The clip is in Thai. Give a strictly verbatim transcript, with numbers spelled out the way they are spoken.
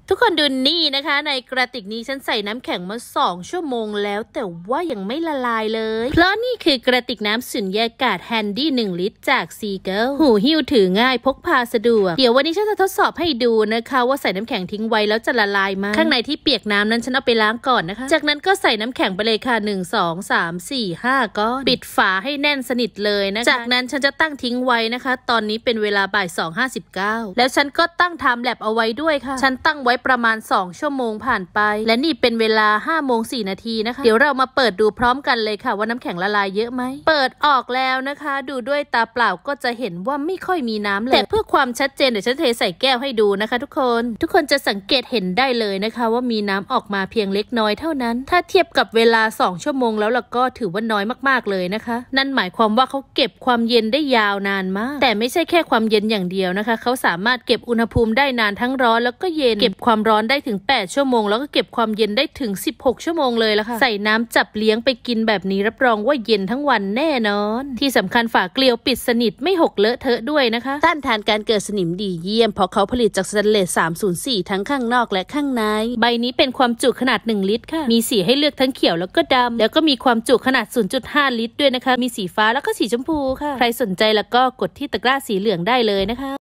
ทุกคนดูนี่นะคะในกระติกนี้ฉันใส่น้ำแข็งมาสองชั่วโมงแล้วแต่ว่ายังไม่ละลายเลยเพราะนี่คือกระติกน้ำสุญญากาศแฮนดี้หนึ่งลิตรจากซีเกิลหูหิ้วถือง่ายพกพาสะดวกเดี๋ยววันนี้ฉันจะทดสอบให้ดูนะคะว่าใส่น้ำแข็งทิ้งไว้แล้วจะละลายไหมข้างในที่เปียกน้ำนั้นฉันเอาไปล้างก่อนนะคะจากนั้นก็ใส่น้ำแข็งไปเลยค่ะหนึ่ง สอง สาม สี่ ห้าก้อนปิดฝาให้แน่นสนิทเลยนะคะจากนั้นฉันจะตั้งทิ้งไว้นะคะตอนนี้เป็นเวลาบ่ายสอง ห้าสิบเก้าแล้วฉันก็ตั้งไทม์แลปเอาไว้ด้วยค่ะฉันตั้งไว้ประมาณสองชั่วโมงผ่านไปและนี่เป็นเวลาห้าโมงสี่นาทีนะคะเดี๋ยวเรามาเปิดดูพร้อมกันเลยค่ะว่าน้ำแข็งละลายเยอะไหมเปิดออกแล้วนะคะดูด้วยตาเปล่าก็จะเห็นว่าไม่ค่อยมีน้ำเลยแต่เพื่อความชัดเจนเดี๋ยวฉันเทใส่แก้วให้ดูนะคะทุกคนทุกคนจะสังเกตเห็นได้เลยนะคะว่ามีน้ำออกมาเพียงเล็กน้อยเท่านั้นถ้าเทียบกับเวลาสองชั่วโมงแล้วล่ะก็ถือว่าน้อยมากๆเลยนะคะนั่นหมายความว่าเขาเก็บความเย็นได้ยาวนานมากแต่ไม่ใช่แค่ความเย็นอย่างเดียวนะคะเขาสามารถเก็บอุณหภูมิได้นานทั้งร้อนแล้วก็เย็นเก็บความร้อนได้ถึงแปดชั่วโมงแล้วก็เก็บความเย็นได้ถึงสิบหกชั่วโมงเลยละค่ะใส่น้ำจับเลี้ยงไปกินแบบนี้รับรองว่าเย็นทั้งวันแน่นอนที่สำคัญฝาเกลียวปิดสนิทไม่หกเลอะเทอะด้วยนะคะต้านทานการเกิดสนิมดีเยี่ยมเพราะเขาผลิตจากสแตนเลสสามศูนย์สี่ทั้งข้างนอกและข้างในใบนี้เป็นความจุขนาดหนึ่งลิตรค่ะมีสีให้เลือกทั้งเขียวแล้วก็ดำแล้วก็มีความจุขนาด ศูนย์จุดห้า ลิตรด้วยนะคะมีสีฟ้าแล้วก็สีชมพูค่ะใครสนใจแล้วก็กดที่ตะกร้าสีเหลืองได้เลยนะคะ